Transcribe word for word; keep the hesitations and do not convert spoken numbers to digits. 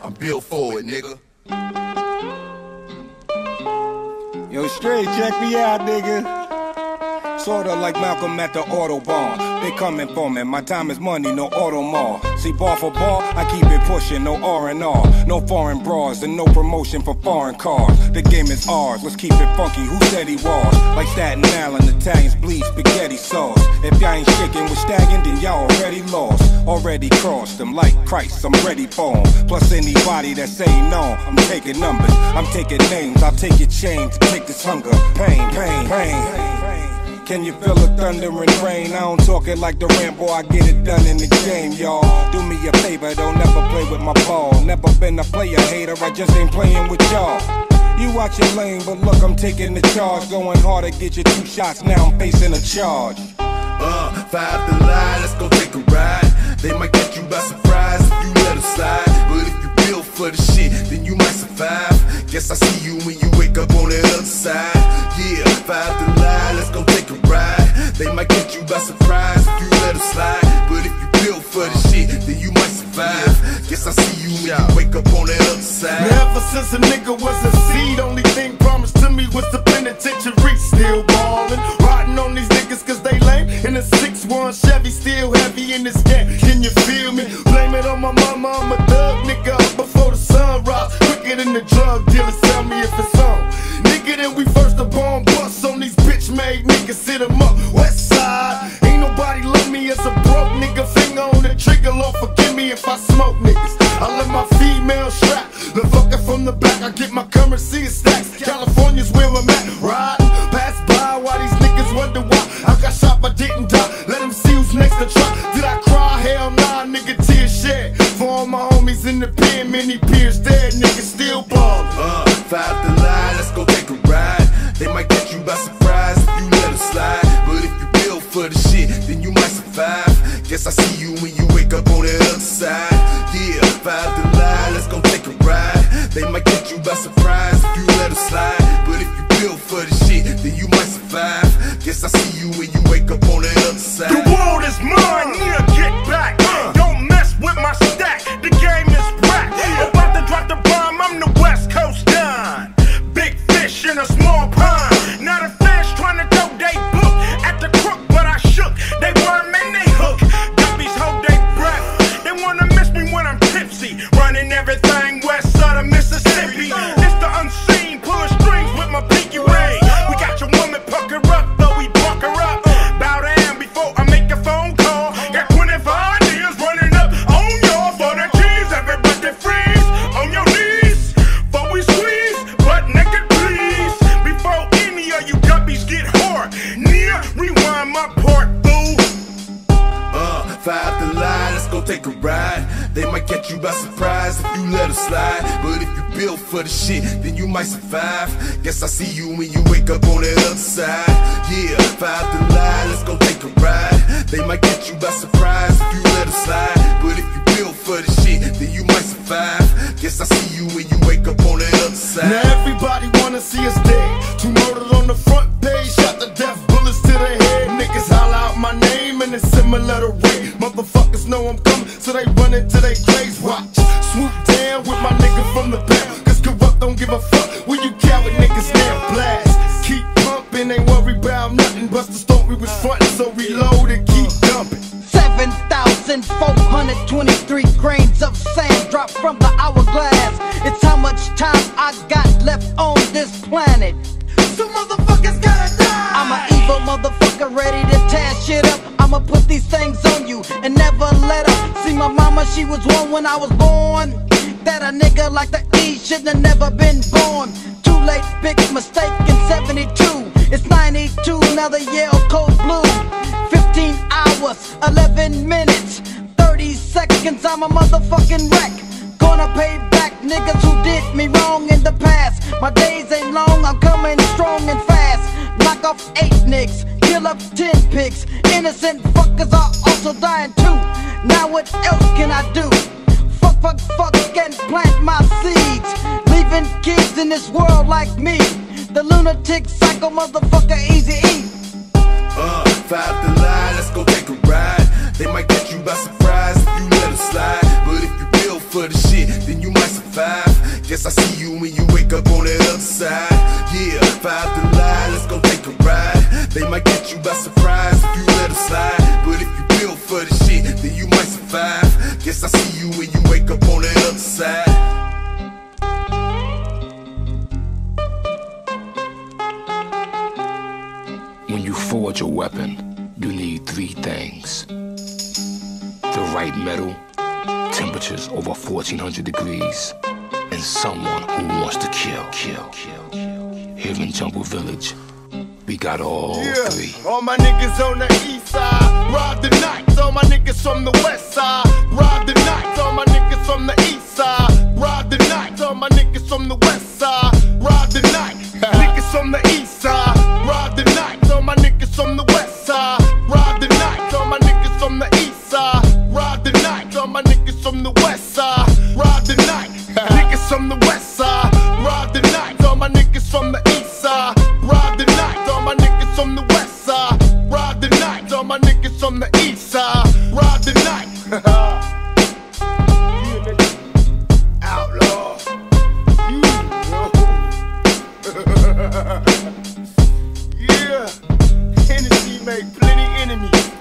I'm built for it, nigga. Yo, straight, check me out, nigga. Sorta like Malcolm at the Autobahn. They coming for me, my time is money, no Automall. See, bar for bar, I keep it pushing, no R and R. No foreign bras and no promotion for foreign cars. The game is ours, let's keep it funky, who said he was? Like Staten Island, Italians bleed spaghetti sauce. If y'all ain't shaking with Staggin', then y'all already lost. Already crossed them like Christ, I'm ready for 'em. Plus anybody that say no, I'm taking numbers. I'm taking names, I'll take your chains, take this hunger. Pain, pain, pain. Can you feel the thunder and rain? I don't talk it like the Rambo, I get it done in the game, y'all. Do me a favor, don't never play with my ball. Never been a player hater, I just ain't playing with y'all. You watch your lane, but look, I'm taking the charge. Going hard to get you two shots, now I'm facing a charge. Uh, five to line, let's go take a ride. They might catch you by surprise if you let them slide. But if you build for the shit, then you might survive. Guess I see you when you wake up on the other side. Yeah, five to line, let's go take a ride. They might catch you by surprise if you let them slide. But if you build for the shit, then you might survive. Guess I see you when you wake up on the other side. Now ever since a nigga was a seed, only thing promised to me was the penitentiary. Still ballin', riding on these niggas cause they lame. In a six one Chevy, still heavy in this game. Can you feel me? Blame it on my mama, I'm a thug nigga up before the sun rise. Quicker than the drug dealers, tell me if it's on. Nigga, then we first the bomb bust on these bitch-made niggas, sit them up, west side. Ain't nobody love me as a broke nigga, finger on the trigger, Lord forgive me if I smoke niggas. I let my female strap, the fucker from the back, I get my currency in stacks. California's where I'm at, riding, pass by while these niggas wonder why I got shot but didn't die. Let them see who's next to try. Did I cry? Hell nah, nigga, tears shed. For all my homies in the pen, many peers dead, niggas still ballin'. Uh, five to line, let's go take a ride. They might catch you by surprise if you let them slide. But if you build for the shit, then you might survive. Guess I see you when you wake up on the other side. Yeah, five to line, let's go take a ride. They might catch you by surprise if you let them slide. But if you build for the shit, then you might survive. Guess I see you when you wake up on the other side. The world is mine, yeah, get back. Uh. Don't mess with my stack, the game is whack. Yeah. About to drop the bomb, I'm the West Coast Don. Big fish in a small pond. Not a fish trying to throw they book at the crook, but I shook. They worm and they hook. Guppies hold they breath. They wanna miss me when I'm tipsy. Running everything west side of Mississippi. It's the unseen, pulling strings with my pinky ring. We got your woman pucker up, though we buck her up. Bow down before I make a phone call. Got twenty-five years running up on y'all for the cheese. Everybody freeze on your knees. Before we squeeze, butt naked please. Before any of you guppies get hard. Near, rewind my part, boo. Uh, five to line, let's go take a ride. They might catch you by surprise if you let them slide. But if you build for the shit, then you might survive. Guess I see you when you wake up on the other side. Yeah, five to line, let's go take a ride. They might catch you by surprise if you let them slide. But if you build for the shit, then you might survive. Guess I see you when you wake up on the other side. Now everybody wanna see us dead. Two murdered on the front page, shot to death, bullets to the head. Niggas holler out my name and it's similar to rape. Motherfuckers know I'm coming, so they run into their graves. Watch, swoop down with my nigga from the back. Cause corrupt don't give a fuck when you coward niggas now blast. Keep pumping, ain't worry about nothing. Busters thought we was frontin', so reload and keep dumping. seven thousand four hundred twenty-three grains of sand dropped from the hourglass. It's how much time I got left on this planet. So motherfuckers gotta die. I'm an evil motherfucker ready to tear shit up. I'ma put these things on you and never let up. See my mama, she was one when I was born. That a nigga like the E shouldn't have never been born. Too late, big mistake in seventy-two. It's ninety-two, now the Yale cold blue. Fifteen hours, eleven minutes, thirty seconds, I'm a motherfucking wreck. Gonna pay back niggas who did me wrong in the past. My days ain't long, I'm coming strong and fast. Knock off eight nicks, kill up ten pigs. Innocent fuckers are also dying too. Now what else can I do? Fuck, fuck, fuck, and plant my seeds. Leaving kids in this world like me. The lunatic psycho motherfucker Eazy-E. Uh, five to line, let's go take a ride. They might catch you by surprise if you let them slide. But if you build for the shit, then you might survive. Guess I see you when you wake up on the other side. Yeah, five to lie, let's go take a ride. They might get you by surprise if you let them slide. But if you built for the shit, then you might survive. Guess I see you when you wake up on the other side. When you forge a weapon, you need three things: the right metal, temperatures over fourteen hundred degrees, and someone who wants to kill, kill, kill. Here in Jungle Village, we got all yeah. three. All my niggas on the east side, rob the nights. All my niggas from the west side, rob the nights. All my niggas from the east side, rob the nights. All my niggas from the west side, rob the night. Niggas from the east side, rob the nights. All my niggas from the west side, rob the nights. All my niggas from the east side, rob the nights. All my niggas from the west side, rob the night. Niggas from the west side, rob the nights. All my niggas from the east side, rob the nights. All my niggas from the west side, rob the nights. All my niggas from the east side, rob the night. Yeah, nigga. Outlaw. You know. Yeah. Hennessy make plenty enemies.